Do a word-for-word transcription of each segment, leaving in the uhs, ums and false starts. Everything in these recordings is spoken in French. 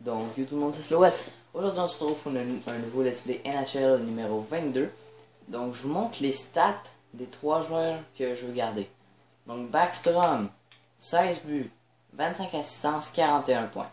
Donc, yo tout le monde, c'est Slowette. Aujourd'hui, on se retrouve pour un, un nouveau Let's Play N H L numéro vingt-deux. Donc, je vous montre les stats des trois joueurs que je veux garder. Donc, Backstrom, seize buts, vingt-cinq assistances, quarante et un points.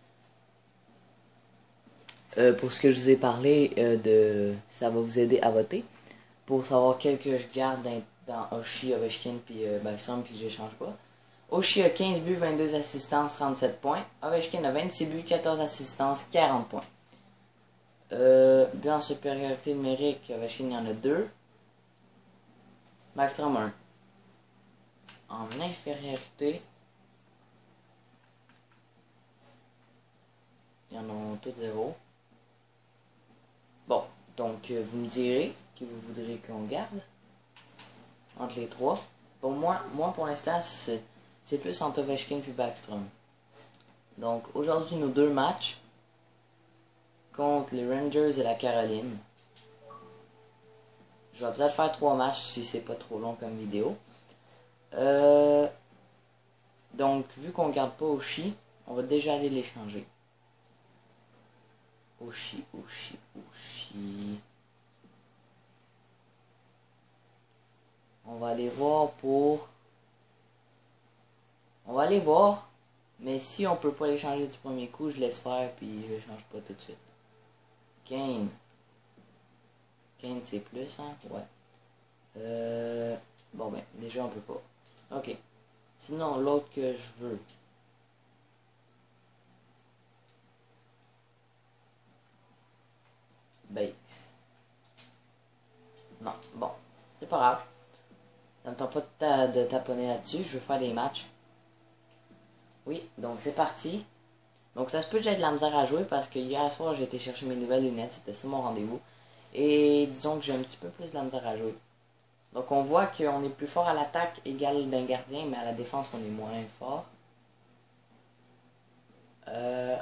Euh, pour ce que je vous ai parlé euh, de... Ça va vous aider à voter. Pour savoir quel que je garde dans, dans Oshie, Ovechkin puis euh, Backstrom puis que j'échange pas. Oshie a quinze buts, vingt-deux assistances, trente-sept points. Ovechkin a vingt-six buts, quatorze assistances, quarante points. Euh, buts en supériorité numérique, Ovechkin il y en a deux. Backstrom un. En infériorité, il y en a tous zéro. Bon, donc euh, vous me direz qui vous voudrez qu'on garde entre les trois. Pour moi, moi pour l'instant, c'est c'est plus entre Ovechkin puis Backstrom. Donc aujourd'hui, nos deux matchs contre les Rangers et la Caroline. Je vais peut-être faire trois matchs si c'est pas trop long comme vidéo. Euh, donc, vu qu'on garde pas Oshie, on va déjà aller l'échanger. Oshie, Oshie, Oshie. On va aller voir pour... On va aller voir. Mais si on peut pas l'échanger du premier coup, je laisse faire puis je l'échange pas tout de suite. Kane. Kane c'est plus, hein? Ouais. Euh... Bon ben, déjà on peut pas. Ok. Sinon, l'autre que je veux. Bakes. Non, bon. C'est pas grave. Ça me tente pas de, ta de taponner là-dessus. Je veux faire des matchs. Oui, donc c'est parti. Donc ça se peut que j'ai de la misère à jouer parce que hier soir j'ai été chercher mes nouvelles lunettes. C'était ça mon rendez-vous. Et disons que j'ai un petit peu plus de la misère à jouer. Donc on voit qu'on est plus fort à l'attaque égale d'un gardien, mais à la défense on est moins fort. Euh,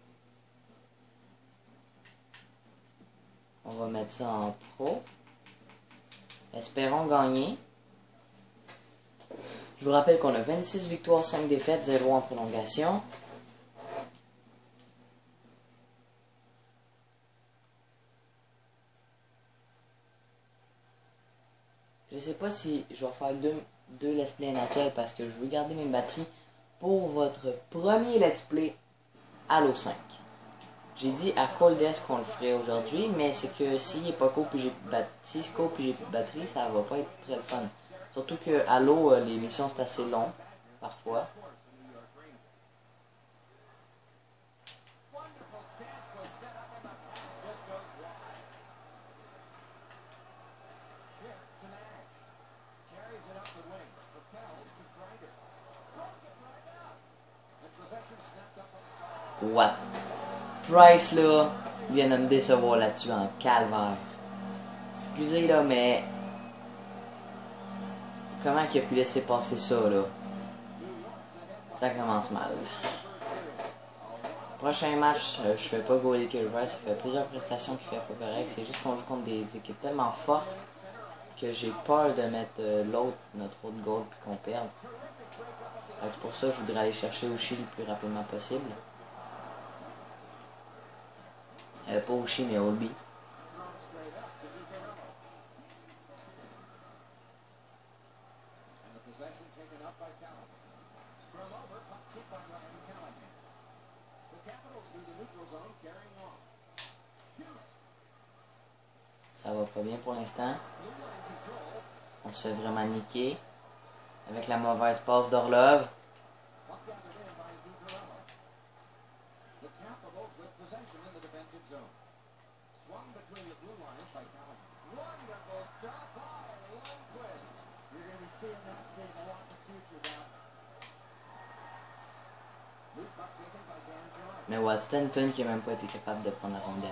on va mettre ça en pro. Espérons gagner. Je vous rappelle qu'on a vingt-six victoires, cinq défaites, zéro en prolongation. Je sais pas si je vais faire deux, deux Let's Play N H L parce que je veux garder mes batteries pour votre premier Let's Play Halo cinq. J'ai dit à Coldest qu'on le ferait aujourd'hui, mais c'est que s'il n'est pas cool puis j'ai si c'est cool puis j'ai plus de batterie, ça va pas être très le fun. Surtout que Halo, euh, les missions c'est assez long, parfois. What? Price là, vient de me décevoir là-dessus en calvaire. Excusez là, mais comment qu'il a pu laisser passer ça là? Ça commence mal. Prochain match, euh, je fais pas goaler que le Rice, ça fait plusieurs prestations qui fait pas correct. C'est juste qu'on joue contre des équipes tellement fortes que j'ai peur de mettre euh, l'autre, notre autre goal puis qu'on perde. C'est pour ça que je voudrais aller chercher Oshie le plus rapidement possible. Euh, pas Oshie mais Olby. Ça va pas bien pour l'instant. On se fait vraiment niquer. Avec la mauvaise passe d'Orlov. Mais Watson qui n'a même pas été capable de prendre la rondelle.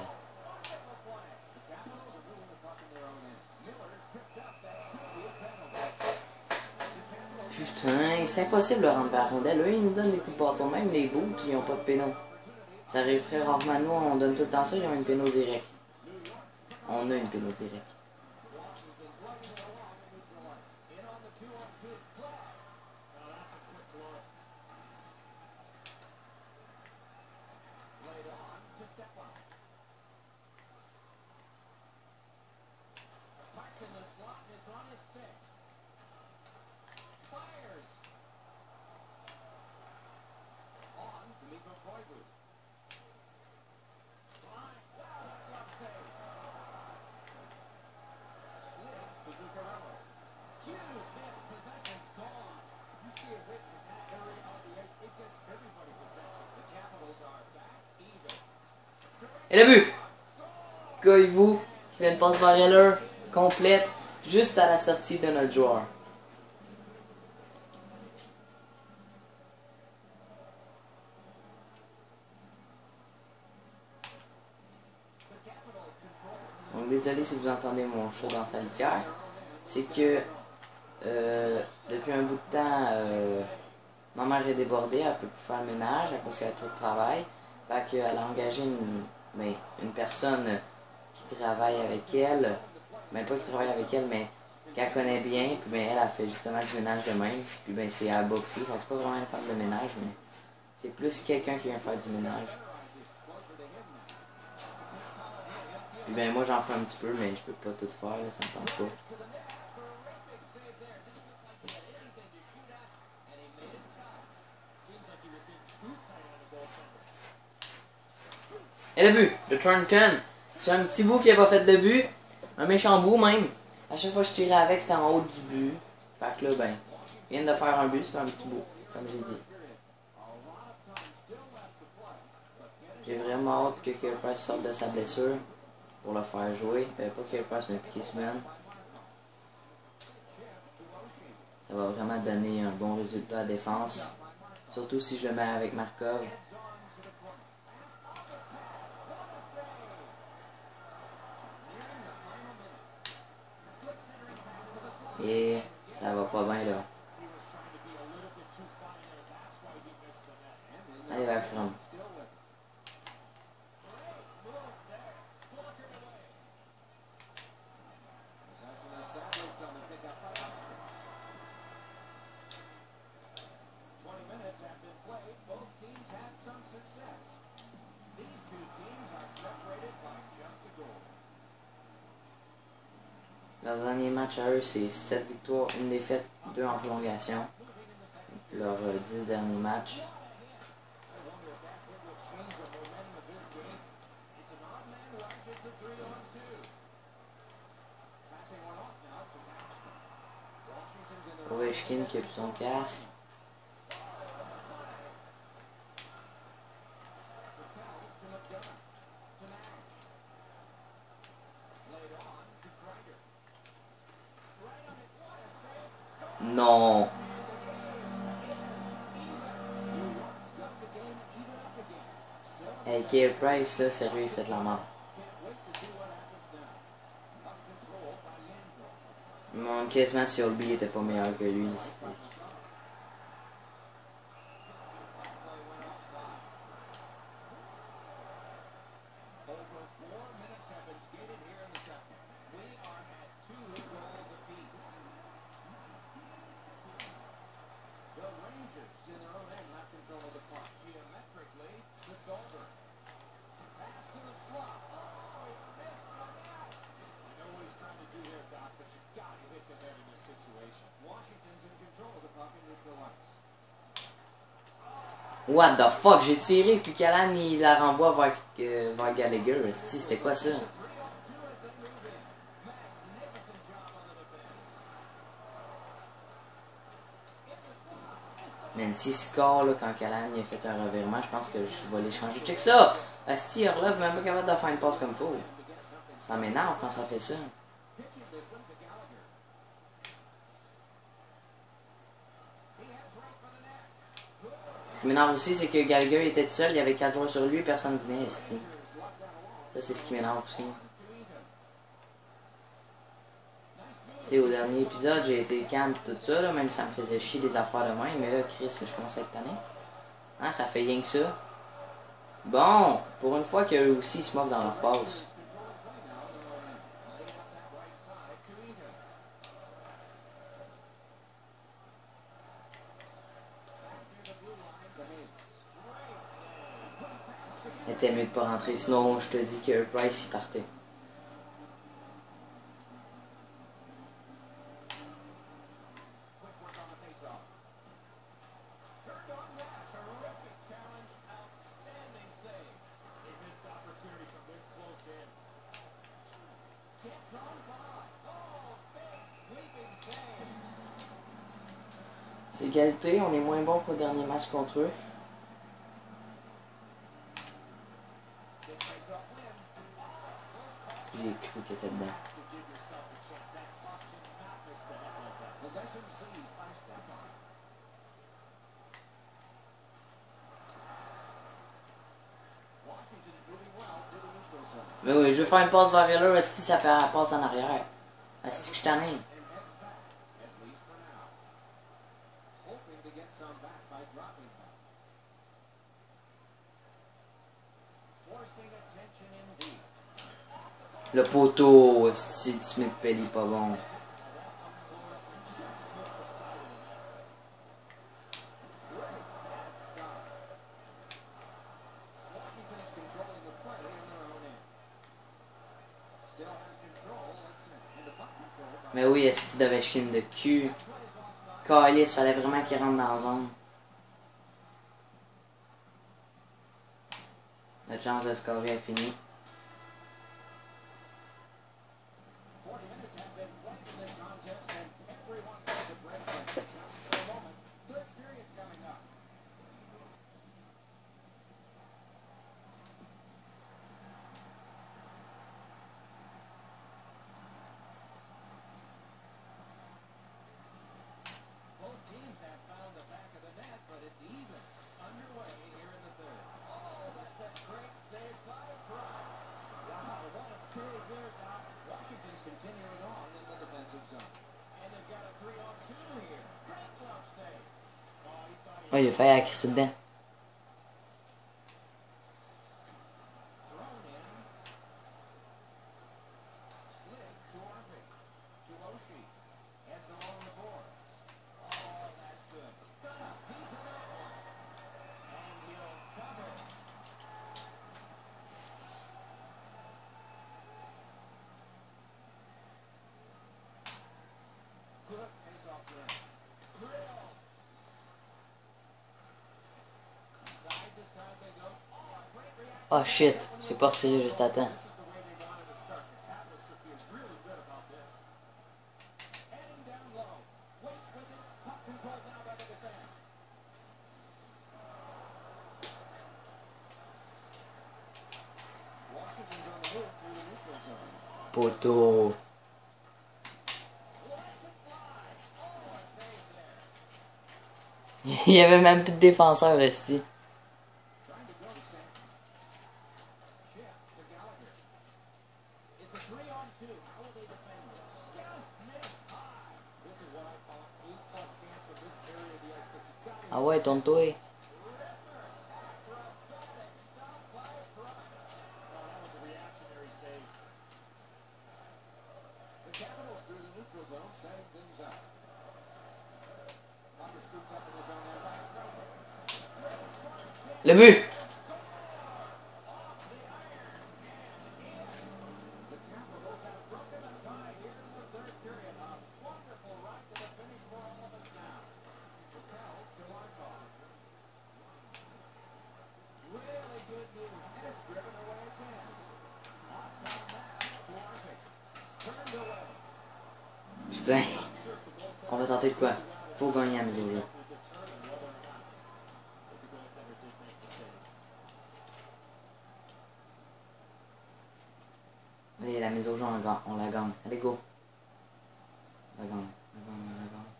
Putain, c'est impossible de rendre la rondelle. Eux, ils nous donnent des coups de bâton, même les bouts, ils n'ont pas de pénaux. Ça arrive très rarement. Nous, on donne tout le temps ça, ils ont une pénaux direct. On a une pénaux direct. Et le but! Koivu qui fait une passe vers Heller complète juste à la sortie de notre joueur. Donc désolé si vous entendez mon chat dans sa litière. C'est que euh, depuis un bout de temps, euh, ma mère est débordée, elle peut plus faire le ménage à cause qu'elle a trop de travail. Fait qu'elle a engagé une, ben, une personne qui travaille avec elle, ben pas qui travaille avec elle, mais qu'elle connaît bien, puis ben elle a fait justement du ménage de même, puis ben c'est à bas prix, fait que c'est pas vraiment une femme de ménage, mais c'est plus quelqu'un qui vient faire du ménage. Puis ben moi j'en fais un petit peu, mais je peux pas tout faire, là, ça me tente pas. Et le but de Thornton. C'est un petit bout qui n'a pas fait de but. Un méchant bout même. À chaque fois que je tirais avec, c'était en haut du but. Fait que là, ben, il vient de faire un but, c'est un petit bout, comme j'ai dit. J'ai vraiment hâte que Carey Price sorte de sa blessure pour le faire jouer. Euh, pas Carey Price, mais Piquet Subban. Ça va vraiment donner un bon résultat à défense. Surtout si je le mets avec Markov. Et ça va pas bien là. Allez, Backstrom. Leur dernier match à eux, c'est sept victoires, une défaite, deux en prolongation. Leurs euh, dix derniers matchs. Ovechkin qui a plus son casque. Non. Hey, Carey Price, là, sérieux, il fait de la merde. Mon quasiment si Olby était pas meilleur que lui, c'était... What the fuck, j'ai tiré puis Callahan il la renvoie vers, euh, vers Gallagher. C'était quoi ça? Man, si score là, quand Callahan il a fait un revirement, je pense que je vais l'échanger. Check ça! Asti Orlov même pas capable de faire une passe comme faut. Ça m'énerve quand ça fait ça. Ce qui m'énerve aussi, c'est que Gallagher était tout seul, il y avait quatre joueurs sur lui et personne venait, esti. Ça, c'est ce qui m'énerve aussi. Tu sais, au dernier épisode, j'ai été calme tout ça, là, même si ça me faisait chier des affaires de même, mais là, Chris, je commence à être tanné. Hein, ça fait rien que ça. Bon, pour une fois qu'eux aussi ils se moquent dans leur passe. C'était mieux de pas rentrer, sinon je te dis que Price il partait. C'est égalité, on est moins bon qu'au dernier match contre eux. J'ai cru qu'il était dedans. Mais oui, je veux faire une passe vers là, si ça fait la passe en arrière. Est-ce que je t'en ai? Le poteau, c'est Smith Pelly, pas bon. Mais oui, est-ce de Ovechkin de cul. Calice, fallait vraiment qu'il rentre dans la zone. La chance de scorer est finie. Oh, il a failli acrisser dedans. Oh shit, j'ai pas retiré juste à temps. Poteau. Il y avait même plus de défenseurs restés. Ah ouais, tourne-toi. Le but! Putain, on va tenter de quoi? Faut gagner à milieu. Allez, la mise au jeu, on la gagne. On la gagne. Allez, go. On la gagne. On la gagne, on la gagne.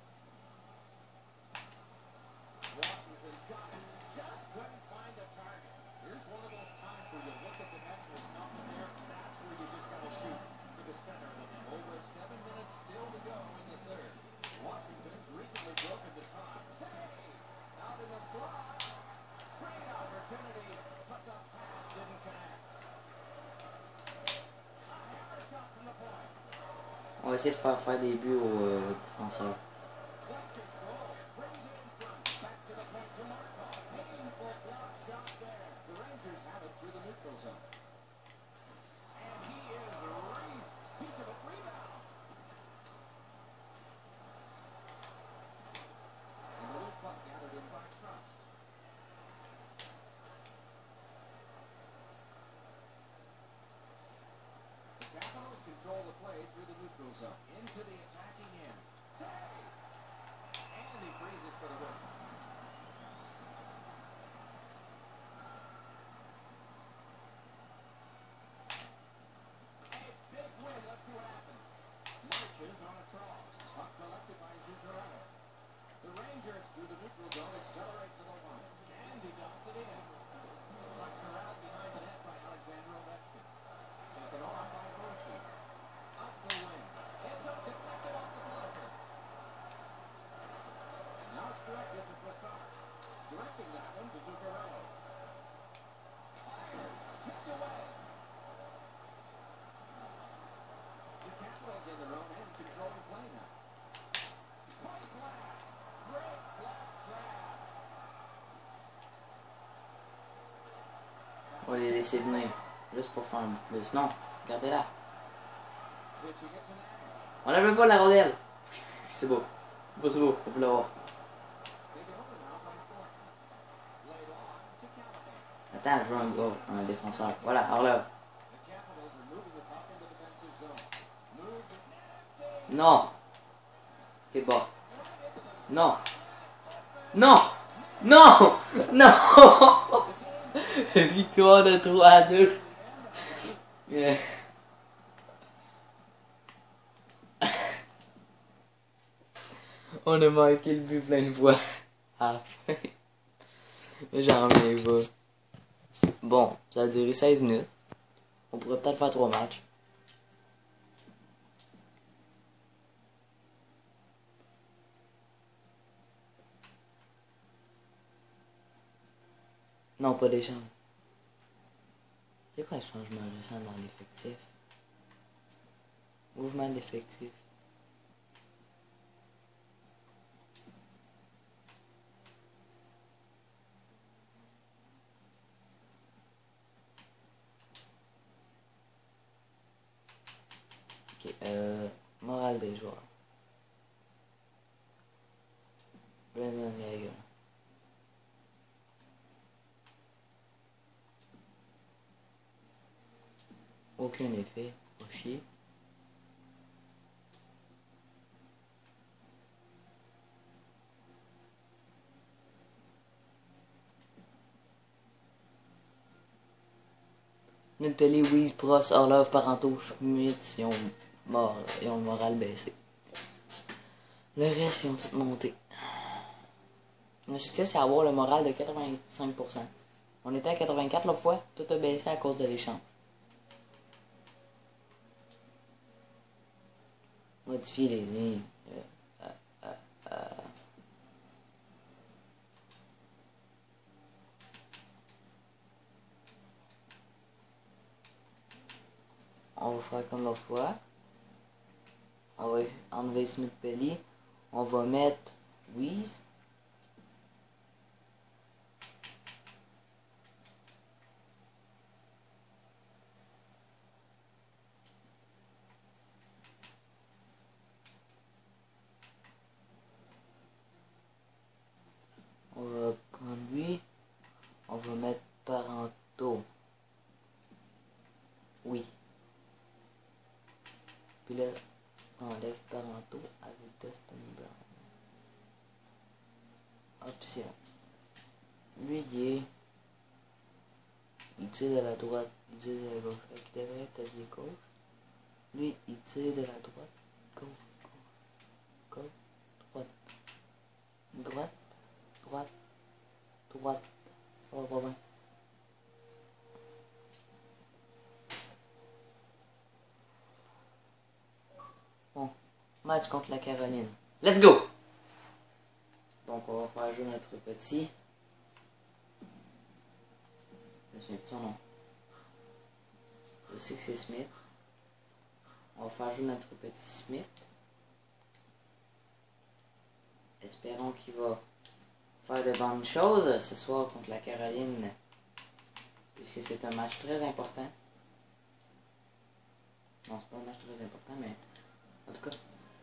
On va essayer de faire faire des buts aux euh, défenseurs. Control the play through the neutral zone. Into the attacking end. And he freezes for the whistle. On va les laisser venir. Juste pour faire un peu plus. Non, regardez-la. On n'avait pas la rondelle. C'est beau. Pas c'est beau, on peut l'avoir. Attends, je veux un gars, un défenseur. Voilà, alors là. Non. Ok, bon. Non. Non. Non. Non. Victoire de trois à deux. Yeah. On a manqué le but plein de fois. À la fin. J'en reviens pas. Bon, ça a duré seize minutes. On pourrait peut-être faire trois matchs. Non, pas d'échange. C'est quoi le changement récent dans l'effectif? Mouvement d'effectif. Ok, euh, morale des joueurs. Brendan Yeager. Aucun effet, pas chier. Smith, Pelé, Wies, Prost, Orlov, Parenteau, Schmitz, ils ont, mort, ils ont le moral baissé. Le reste, ils ont tout monté. Le succès, c'est avoir le moral de quatre-vingt-cinq pour cent. On était à quatre-vingt-quatre l'autre fois, tout a baissé à cause de l'échange. Modifier les lignes. Euh, euh, euh, euh. On va faire comme l'autre fois. On va enlever Smith Pelly. On va mettre Wies. On va prendre lui. On va mettre Parenteau. Oui. Puis là, on enlève Parenteau avec Dustin Brown. Option. Lui, il est... Il tire de la droite, il tire de la gauche. Fait qu'il devrait être allié gauche. Lui, il tire de la droite, gauche, gauche, gauche, droite. Droite, droite, droite. Ça va pas bien. Bon, match contre la Caroline. Let's go! Donc on va faire jouer notre petit. Je sais plus son nom. Je sais que c'est Smith. On va faire jouer notre petit Smith. Espérons qu'il va faire de bonnes choses ce soir contre la Caroline. Puisque c'est un match très important. Non, c'est pas un match très important, mais en tout cas.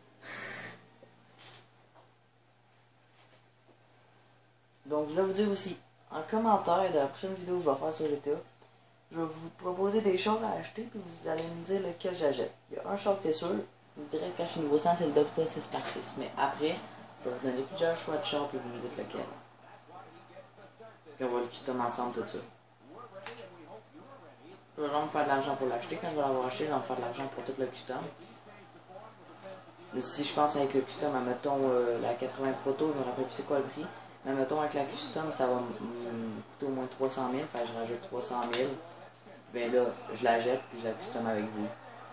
Donc je vais vous dire aussi, en commentaire de la prochaine vidéo que je vais faire sur l'état, je vais vous proposer des shorts à acheter, puis vous allez me dire lequel j'achète. Il y a un short, c'est sûr, je vous dirais que quand je suis niveau cent, c'est le Dobita six par six. Mais après, je vais vous donner plusieurs choix de shorts, puis vous me dites lequel. Puis on va le custom ensemble, tout ça. Je vais genre me faire de l'argent pour l'acheter. Quand je vais l'avoir acheté, je vais me faire de l'argent pour tout le custom. Si je pense avec le custom, admettons euh, la quatre-vingts Proto, je me rappelle plus c'est quoi le prix. Mais mettons avec la custom, ça va me coûter au moins trois cent mille. Fait que je rajoute trois cent mille. Ben là, je la jette puis je la custom avec vous.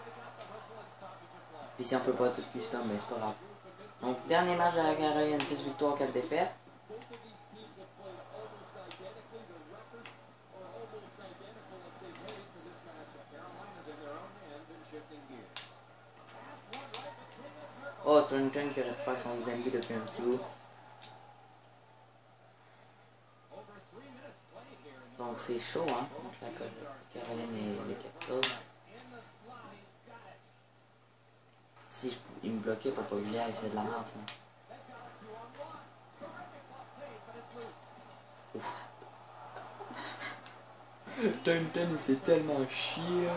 Puis si on peut pas tout custom, ben c'est pas grave. Donc, dernier match de la Caroline, six victoires, quatre défaites. Oh, Turnton qui aurait pu faire son deuxième but depuis un petit bout. Donc c'est chaud, hein, contre la Caroline et les Capitals. Si je, il me bloquait pour pas que j'y aille, c'est de la merde ça. Ouf. Thornton il s'est tellement chié.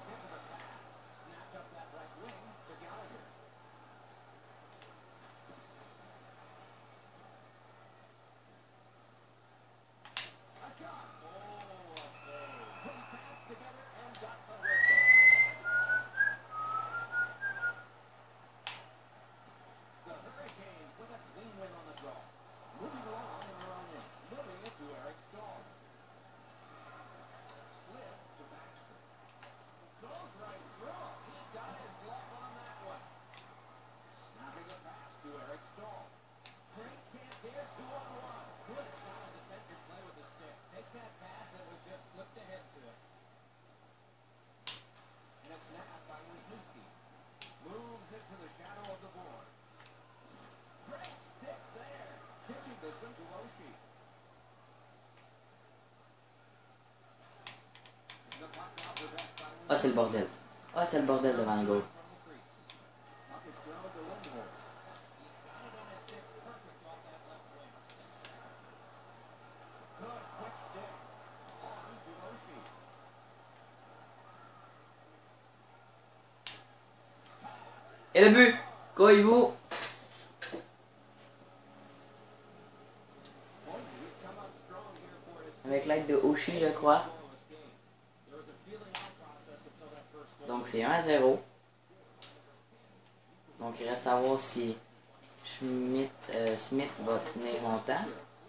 Ah, c'est le bordel. Ah, c'est le bordel devant le goal. Et le but, Koivu. Avec l'aide de Oshie, je crois. Donc c'est un à zéro. Donc il reste à voir si Schmidt, euh, Smith va tenir longtemps.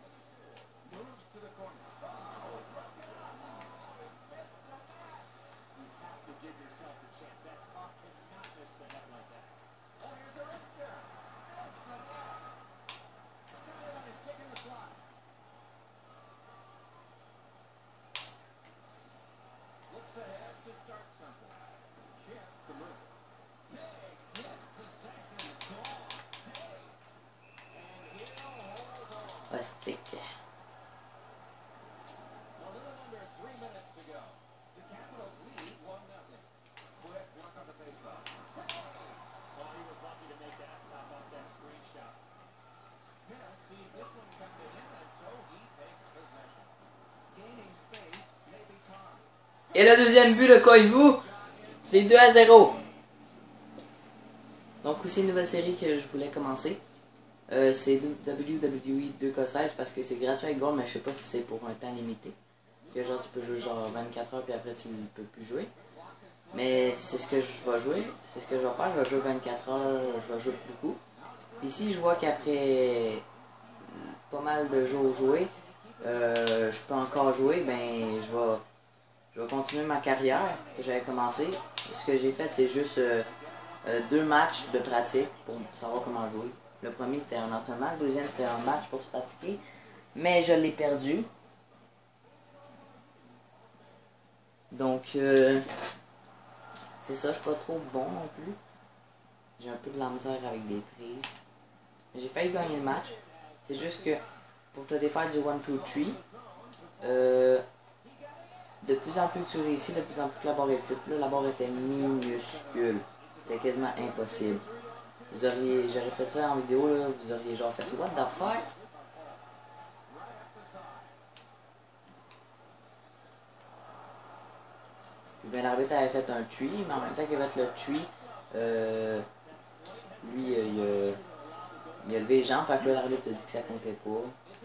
Stick. Et le deuxième but de Koivu, c'est deux à zéro. Donc aussi une nouvelle série que je voulais commencer. Euh, c'est W W E deux K seize parce que c'est gratuit avec Gold, mais je sais pas si c'est pour un temps limité. Que genre tu peux jouer genre vingt-quatre heures puis après tu ne peux plus jouer. Mais c'est ce que je vais jouer, c'est ce que je vais faire, je vais jouer vingt-quatre heures, je vais jouer beaucoup. Puis si je vois qu'après pas mal de jours joués, euh, je peux encore jouer, ben je vais, je vais continuer ma carrière que j'avais commencé. Ce que j'ai fait c'est juste euh, euh, deux matchs de pratique pour savoir comment jouer. Le premier c'était un entraînement, le deuxième c'était un match pour se pratiquer. Mais je l'ai perdu. Donc euh, c'est ça, je suis pas trop bon non plus. J'ai un peu de la misère avec des prises. J'ai failli gagner le match. C'est juste que pour te défaire du one two three, euh, de plus en plus que tu réussis, de plus en plus que la barre est petite. Là, la barre était minuscule. C'était quasiment impossible. Vous auriez, j'aurais fait ça en vidéo, là, vous auriez genre fait what the fuck? Puis ben l'arbitre avait fait un tree, mais en même temps qu'il avait fait le tree, euh, lui euh, il, a, il a levé les jambes, fait que là l'arbitre a dit que ça comptait pas.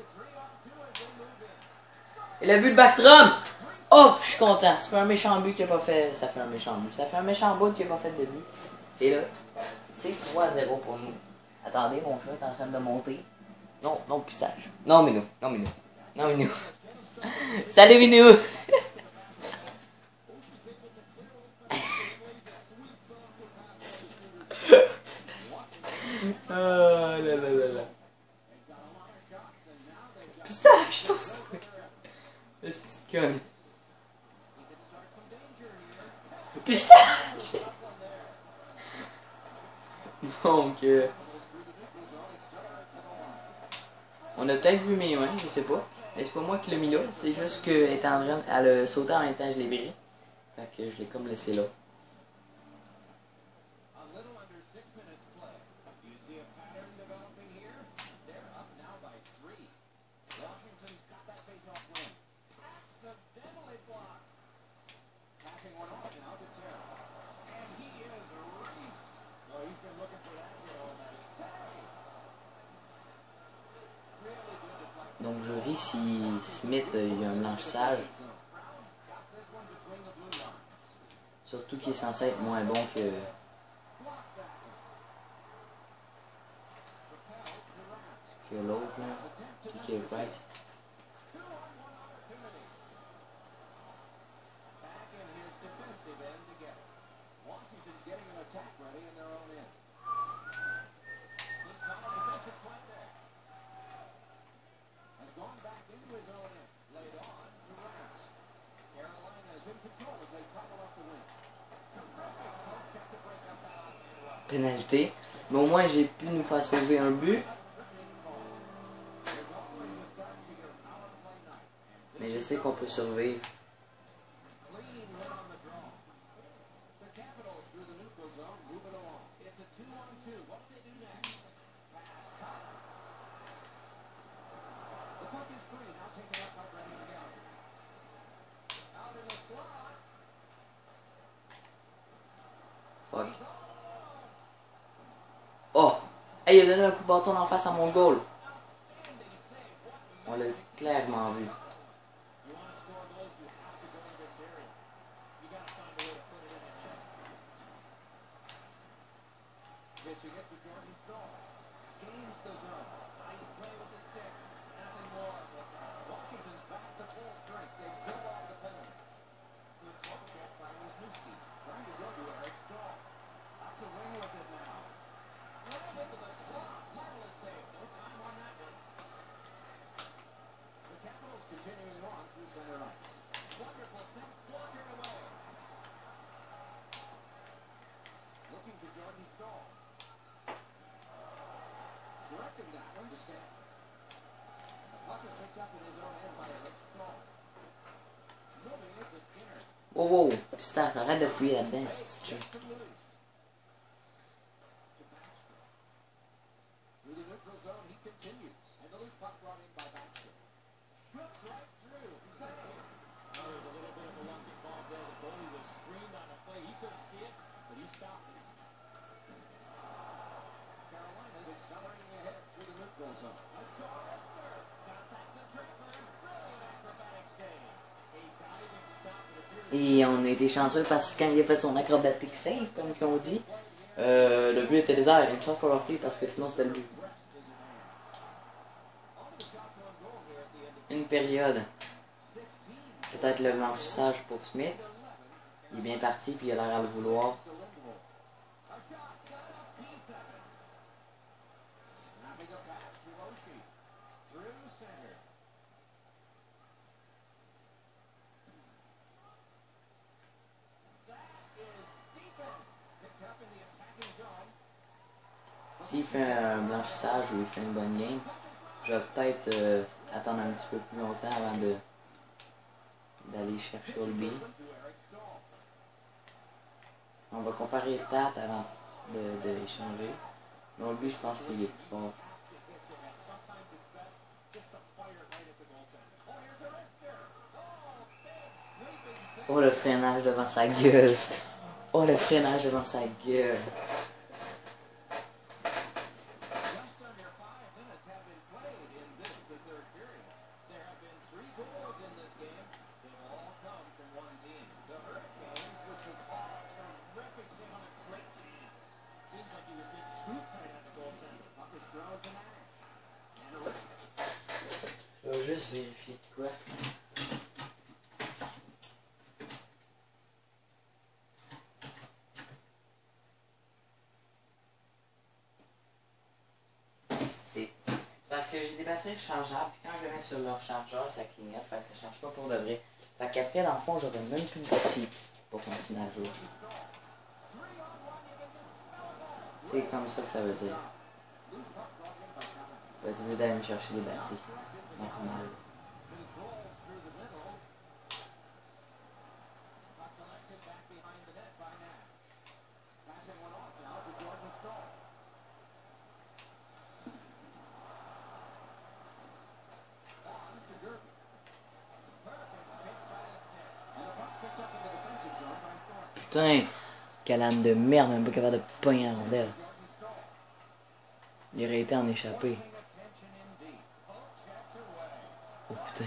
Et le but de Backstrom! Oh, je suis content, ça fait un méchant but qu'il a pas fait. Ça fait un méchant but. Ça fait un méchant bout qu'il a pas fait de but. Et là, c'est trois à zéro pour nous. Attendez, mon chat est en train de monter. Non, non, pistache. Non, Minou. Non, Minou. Non, Minou. Salut, Minou. Oh là là là là. Pistache, ton souhait. Est-ce que tu connes? Pistache. Donc, euh, on a peut-être vu mes mains, je sais pas. Mais c'est pas moi qui l'ai mis là, c'est juste que étant jeune, elle a sauté en même temps, je l'ai viré. Fait que je l'ai comme laissé là. A little under six minutes play. Do you see a pattern developing here? They're up now by three. Washington's got that face-off win. Accidentally blocked. Passing one off now to Terry. And he is reached. Well, he's been looking for that hit all night. Terry. Really good deflection. Donc je ris si Smith euh, il y a un blanchissage. Browns got this one between the blue lines. Surtout qu'il est censé être moins bon que, Block that one. Propel Durant. que l'autre, là. Attempt to Qui qui est Price. Two on one opportunity. Back in his defensive end together. Washington's getting an attack ready in their own end. Good solid defensive play there. Has gone back into his own end. Laid on Durant. Carolina is in control as they travel off the wing. Terrific poke check to break up that off-man rush. Pénalité. Mais au moins j'ai pu nous faire sauver un but. There's always a start to your power play night. And Mais je sais qu'on peut survivre. clean win on the draw. The Capitals through the neutral zone move it along. It's a two on two. What do they do next? Pass cut. The puck is free. Now taken up by Brendan Gallagher. Out in the slot. Fuck. Oh! Hey, il a donné un coup de bâton en face à mon goal. Outstanding save. What On l'a clairement vu. you want to score goals, you have to go in this area. You got to find a way to put it in the net. Pitching it to Jordan Stahl. Gains the zone. Nice play with the stick. Nothing more. Washington's back to full strength. They pull off the penalty. Good poke check by Wisniewski. Trying to go to Eric Stahl. Up the wing with it now. Right into the slot. Marvelous save. No time on that one. The Capitals continuing on through center ice. Wonderful sent. Blocker away. Looking to Jordan Stahl. Directing that one to Stanton. The puck is picked up in his own end by Eric Stahl. Moving it to Skinner. Wow, wow. Pistache, arrête de fouiller là-dedans, c'est Gets them loose. To Baxter. Through the neutral zone, he continues. And the loose puck brought in by Baxter. Shoots right through. Save. Now there's a little bit of a luck involved there. The goalie was screened on a play. He couldn't see it, but he stopped it. Carolina's accelerating ahead through the neutral zone. Let's go, Lester. Got that in the tripper. Brilliant acrobatic save. A diving stop that appears Et on a été chanceux parce que quand il a fait son acrobatic save, comme qu'on dit, euh, le but était désert. Il y a une chance pour leur pris parce que sinon c'était le but. rest is in hand. On to the shots on goal here at the end of Une période. sixteen. Peut-être le blanchissage pour Smith. eleven. Il est bien parti puis il a l'air à le vouloir. To Lindholm. A shot. Got up. D seven. Snapping a pass to Oshie. Through center. That is defense. Picked up in the attacking zone. S'il fait un blanchissage ou il fait une bonne game, je vais peut-être euh, attendre un petit peu plus longtemps avant de d'aller chercher Olby. This one to Eric Stahl. On va comparer les stats avant de, de échanger. Mais Olby, je pense qu'il est plus fort. Have to hit the net. Sometimes it's best just to fire it right at the goaltender. Oh, here's the wrister. Oh, big sweeping save. Oh, le freinage devant sa gueule. Oh, le freinage devant sa gueule. Just under five minutes have been played in this, the third period. There have been three goals in this game. They've all come from one team. The Hurricanes, which was oh, terrific save on a great chance. Seems like he was hit too tight at the goaltender. Puck is thrown to Nash. And a wrist. Je vais juste vérifier de quoi. C'est parce que j'ai des batteries rechargeables, puis quand je les mets sur leur chargeur, ça clignote, fait que ça charge pas pour de vrai. Fait qu'après, dans le fond, j'aurais même plus de batterie pour continuer à jouer. C'est comme ça que ça veut dire. Loose puck brought in by Callahan. Je vais être obligé d'aller me chercher des batteries. Normal. putain! Quelle âne de merde, même pas capable de pogner la rondelle. Il aurait été en échappé. Oh putain.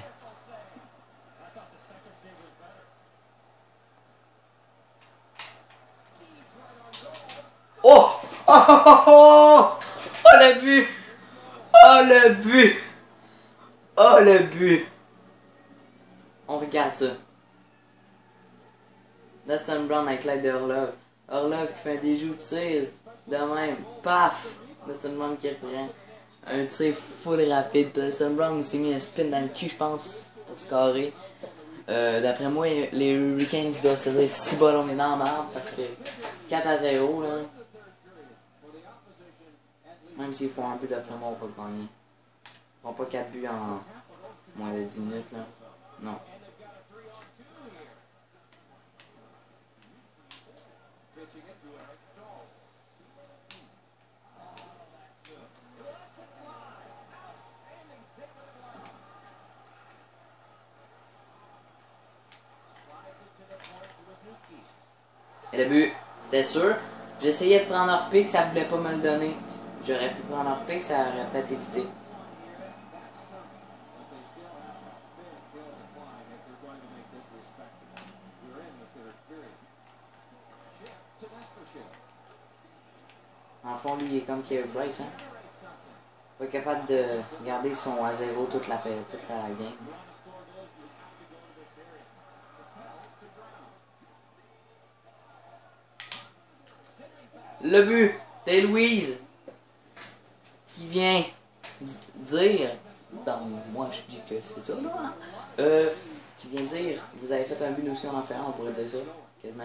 Oh! Oh oh oh oh! Oh le but! Oh le but! Oh le but! On regarde ça. Dustin Brown avec l'aide de Orlov. Orlov qui fait des joues de tir. De même. Paf! Dustin Brown qui reprend. Un tir full rapide. Dustin Brown s'est mis un spin dans le cul, je pense, pour scorer. Euh, D'après moi, les Hurricanes doivent se dire six ballons dans la marde parce que quatre à zéro, là. Même s'ils font un but d'après moi, on va pas gagner. Ils font pas quatre buts en moins de dix minutes, là. Non. Et le but, c'était sûr. J'essayais de prendre hors pic, ça voulait pas me le donner. J'aurais pu prendre hors pic, ça aurait peut-être évité. En fond, lui, il est comme Carey Price, hein. Pas capable de garder son à zéro toute la, toute la game. Le but de Louise qui vient dire, dans, moi je dis que c'est ça là, hein? euh, qui vient dire, vous avez fait un but, nous aussi on en fait un, on pourrait dire ça, quasiment.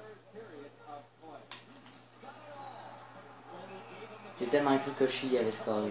J'ai tellement cru que Chi avait scoré.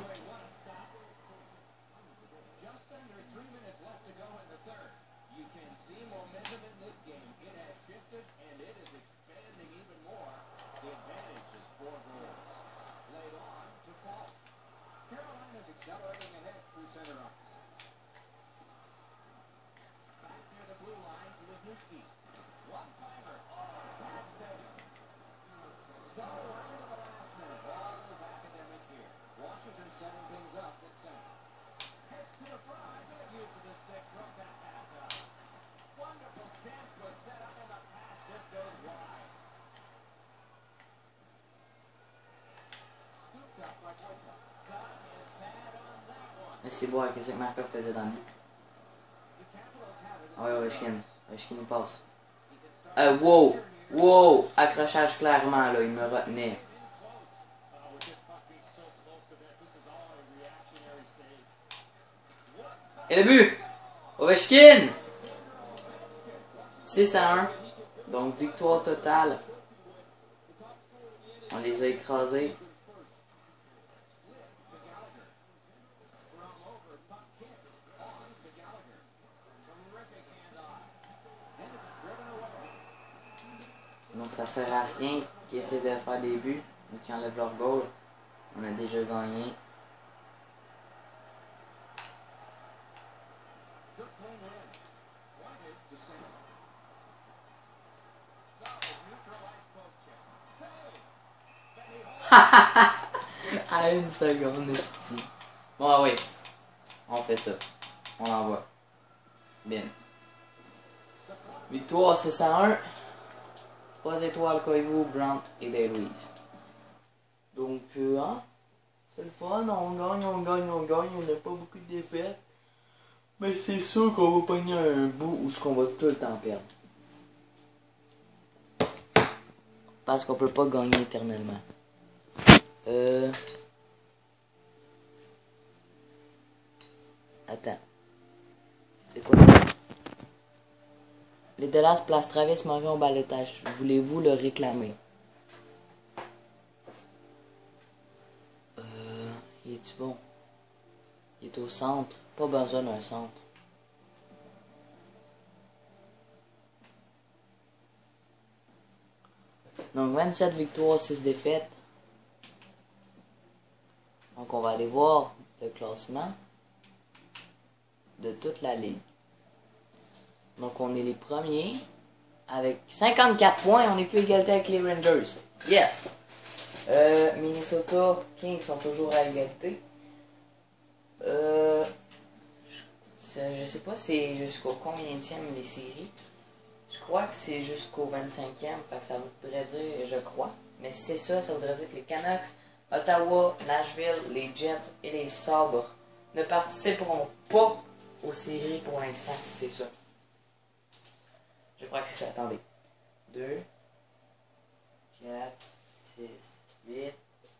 C'est beau, qu'est-ce que Markov faisait dans lui? Ah ouais, Ovechkin. Ovechkin il passe. Euh, wow! Wow! Accrochage clairement, là, il me retenait. Et le but! Ovechkin! six à un. Donc, victoire totale. On les a écrasés. Donc ça sert à rien qu'ils essaient de faire des buts ou qu'ils enlèvent leur goal. On a déjà gagné. À une seconde, esti. Bon, ah oui. On fait ça. On l'envoie. Bien. Victoire six à un. trois étoiles, Koivu, Brandt et Day-Louise. Donc, euh, hein, c'est le fun, on gagne, on gagne, on gagne, on n'a pas beaucoup de défaites. Mais c'est sûr qu'on va pogner un bout où ce qu'on va tout le temps perdre. Parce qu'on peut pas gagner éternellement. Euh... Attends. C'est quoi? Les Dallas placent Travis Morgan au balotage. Voulez-vous le réclamer? Euh... Il est-tu bon? Il est au centre. Pas besoin d'un centre. Donc vingt-sept victoires, six défaites. Donc on va aller voir le classement de toute la ligue. Donc on est les premiers avec cinquante-quatre points, on est plus égalité avec les Rangers. Yes! Euh, Minnesota Kings sont toujours à égalité. Euh, je, je sais pas c'est jusqu'au combienième les séries. Je crois que c'est jusqu'au vingt-cinquième, fait que ça voudrait dire, je crois. Mais si c'est ça, ça voudrait dire que les Canucks, Ottawa, Nashville, les Jets et les Sabres ne participeront pas aux séries pour l'instant, si c'est ça. Je crois que c'est ça. Attendez. deux, quatre, six, huit.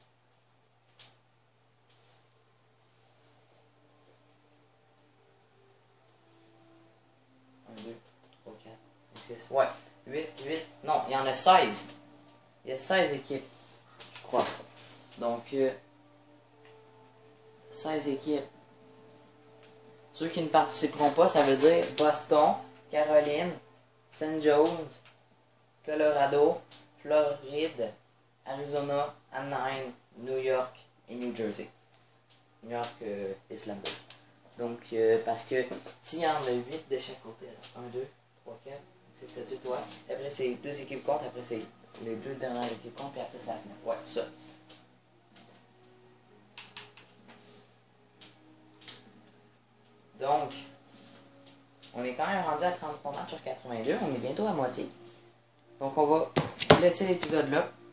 un, deux, trois, quatre, cinq, six. Ouais. huit, huit. Non, il y en a seize. Il y a seize équipes. Je crois. Donc, euh, seize équipes. Ceux qui ne participeront pas, ça veut dire Boston, Caroline, Saint Jones, Colorado, Floride, Arizona, Anaheim, New York et New Jersey. New York, euh, Islando. Donc, euh, parce que s'il y en a huit de chaque côté, un, deux, trois, quatre, cinq, six, sept, huit, ouais. Après, c'est deux équipes contre, après, c'est les deux dernières équipes contre, et après, c'est la finale. Ouais, ça. Donc, on est quand même rendu à trente-trois matchs sur quatre-vingt-deux. On est bientôt à moitié. Donc, on va laisser l'épisode là.